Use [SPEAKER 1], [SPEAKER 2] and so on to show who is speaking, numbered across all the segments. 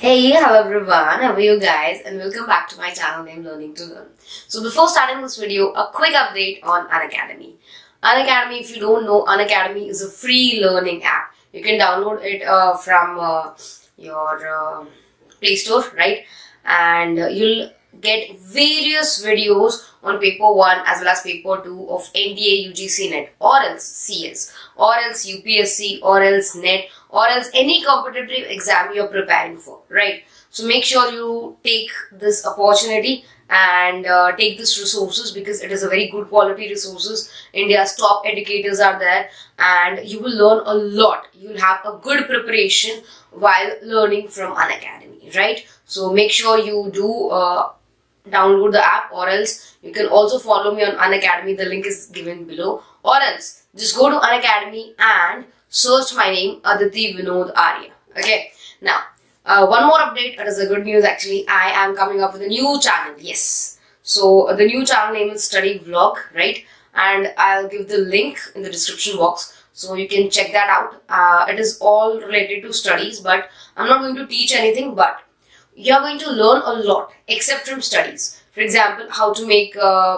[SPEAKER 1] Hey, hello everyone, how are you guys, and welcome back to my channel named Learning to Learn. So before starting this video, a quick update on Unacademy. Unacademy, if you don't know, Unacademy is a free learning app. You can download it from your Play Store, right? And you'll get various videos on paper 1 as well as paper 2 of NDA UGC NET or else CS or else UPSC or else NET or else any competitive exam you're preparing for, right? So make sure you take this opportunity and take this resources because it is a very good quality resources. India's top educators are there and you will learn a lot. You'll have a good preparation while learning from Unacademy, right? So make sure you do download the app, or else you can also follow me on Unacademy. The link is given below, or else just go to Unacademy and search my name, Aditi Vinod Arya. Okay, now one more update. It is a good news actually. I am coming up with a new channel. Yes, so the new channel name is Study Vlog, right? And I'll give the link in the description box so you can check that out. It is all related to studies, but I'm not going to teach anything, but you are going to learn a lot except from studies. For example, how to make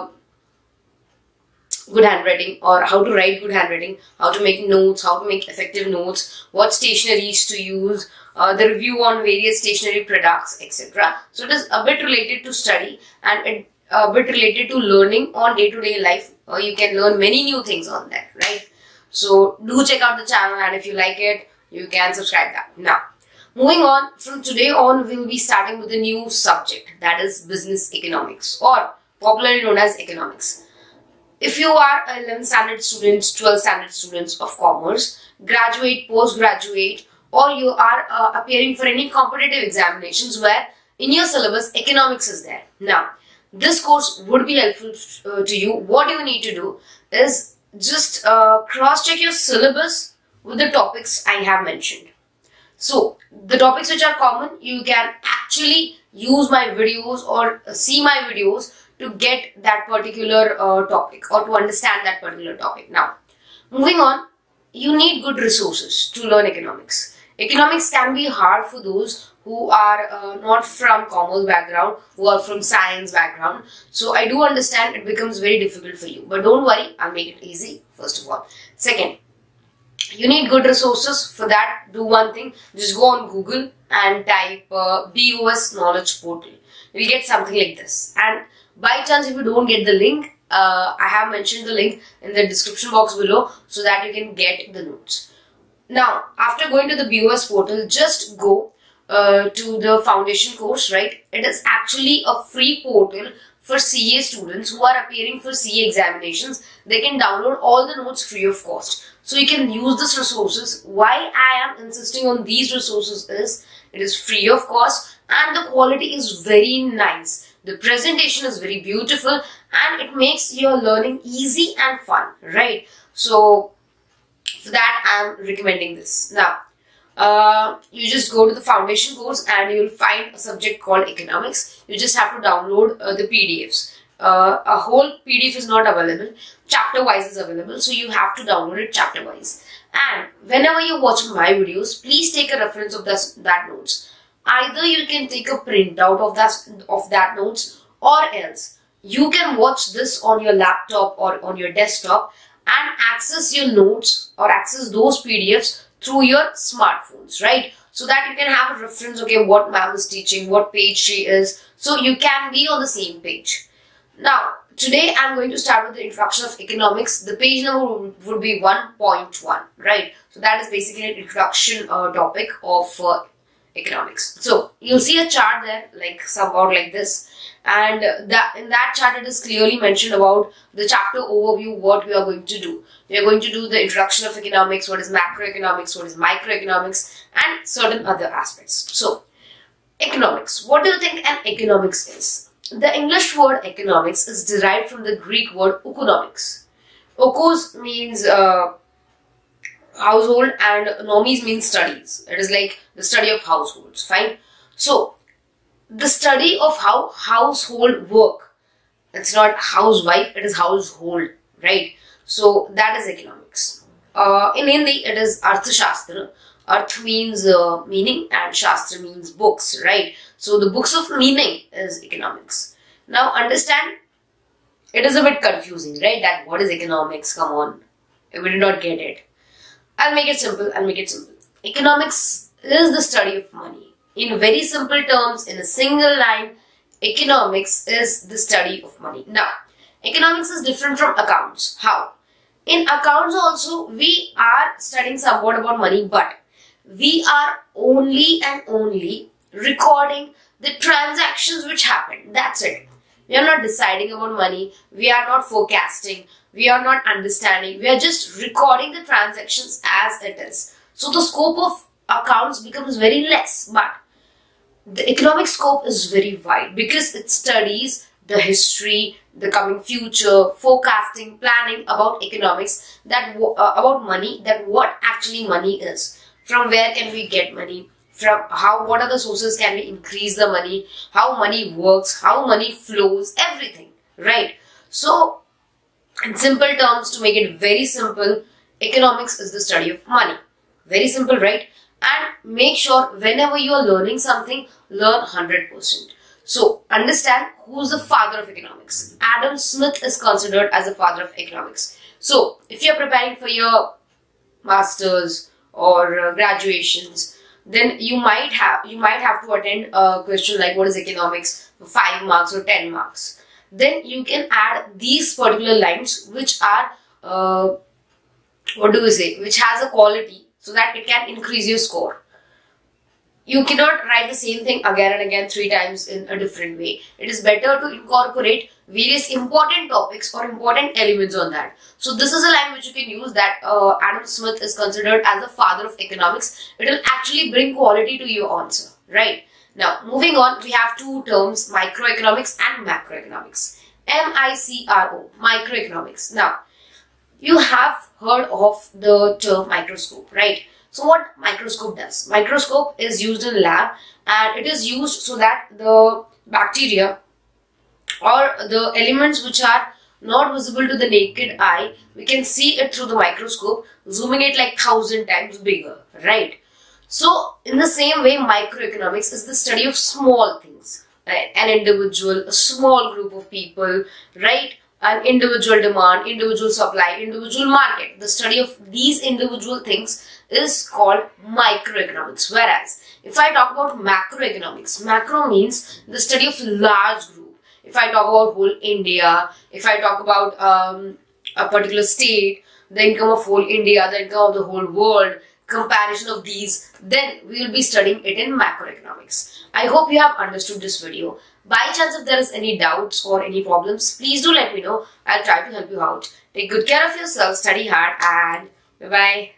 [SPEAKER 1] good handwriting, or how to write good handwriting, how to make notes, how to make effective notes, what stationeries to use, the review on various stationery products, etc. So it is a bit related to study and a bit related to learning on day-to-day life. You can learn many new things on that, right? So do check out the channel, and if you like it, you can subscribe that. Now, moving on, from today on, we will be starting with a new subject, that is business economics, or popularly known as economics. If you are 11th standard students, 12th standard students of commerce, graduate, postgraduate, or you are appearing for any competitive examinations where in your syllabus economics is there. Now, this course would be helpful to you. What you need to do is just cross-check your syllabus with the topics I have mentioned. So, the topics which are common, you can actually use my videos or see my videos to get that particular topic or to understand that particular topic. Now, moving on, you need good resources to learn economics. Economics can be hard for those who are not from commerce background, who are from science background. So, I do understand it becomes very difficult for you. But don't worry, I'll make it easy, first of all. Second, you need good resources. For that, do one thing. Just go on Google and type BOS Knowledge Portal. You'll get something like this. And by chance, if you don't get the link, I have mentioned the link in the description box below so that you can get the notes. Now, after going to the BOS portal, just go to the foundation course, right? It is actually a free portal for CA students who are appearing for CA examinations. They can download all the notes free of cost. So you can use these resources. Why I am insisting on these resources is it is free of cost and the quality is very nice. The presentation is very beautiful and it makes your learning easy and fun, right? So for that I am recommending this. Now, you just go to the foundation course and you will find a subject called economics. You just have to download the PDFs. A whole PDF is not available. Chapter wise is available, so you have to download it chapter wise. And whenever you're watching my videos, please take a reference of that notes. Either you can take a printout of that notes, or else you can watch this on your laptop or on your desktop and access your notes or access those PDFs through your smartphones, right? So that you can have a reference, okay, what ma'am is teaching, what page she is, so you can be on the same page. Now, today I'm going to start with the introduction of economics. The page number would be 1.1, right? So that is basically an introduction topic of economics. So you'll see a chart there, like somewhat like this, and in that chart it is clearly mentioned about the chapter overview, what we are going to do. We are going to do the introduction of economics, what is macroeconomics, what is microeconomics, and certain other aspects. So, economics. What do you think an economics is? The English word economics is derived from the Greek word oikonomics. Oikos means household and nomis means studies. It is like the study of households, fine? So, the study of how household work. It's not housewife, it is household, right? So, that is economics. In Hindi, it is Arthashastra. Arth means meaning and Shastra means books, right? So the books of meaning is economics. Now understand, it is a bit confusing, right? That what is economics? Come on, we did not get it. I'll make it simple. Economics is the study of money. In very simple terms, in a single line, economics is the study of money. Now, economics is different from accounts. How? In accounts also, we are studying somewhat about money, but we are only and only recording the transactions which happen. That's it. We are not deciding about money. We are not forecasting. We are not understanding. We are just recording the transactions as it is. So the scope of accounts becomes very less, but the economic scope is very wide because it studies the history, the coming future, forecasting, planning about economics, that about money, that what actually money is, from where can we get money, from what are the sources can we increase the money, how money works, how money flows, everything, right? So in simple terms, to make it very simple, economics is the study of money. Very simple, right? And make sure whenever you are learning something, learn 100%. So understand who's the father of economics. Adam Smith is considered as the father of economics. So if you're preparing for your masters or graduations, then you might have to attend a question like what is economics for 5 marks or 10 marks. Then you can add these particular lines which are which has a quality so that it can increase your score. You cannot write the same thing again and again 3 times in a different way. It is better to incorporate various important topics or important elements on that. So this is a line which you can use, that Adam Smith is considered as the father of economics. It will actually bring quality to your answer, right? Now moving on, we have 2 terms, microeconomics and macroeconomics. M-I-C-R-O, microeconomics. Now you have heard of the term microscope, right? So what microscope does? Microscope is used in lab, and it is used so that the bacteria or the elements which are not visible to the naked eye, we can see it through the microscope, zooming it like 1000 times bigger, right? So in the same way, microeconomics is the study of small things, right? An individual, a small group of people, right? An individual demand, individual supply, individual market. The study of these individual things is called microeconomics. Whereas if I talk about macroeconomics, macro means the study of large group. If I talk about whole India, if I talk about a particular state, the income of whole India, the income of the whole world, comparison of these, then we will be studying it in macroeconomics. I hope you have understood this video. By chance, if there is any doubts or any problems, please do let me know. I'll try to help you out. Take good care of yourself, study hard, and bye-bye.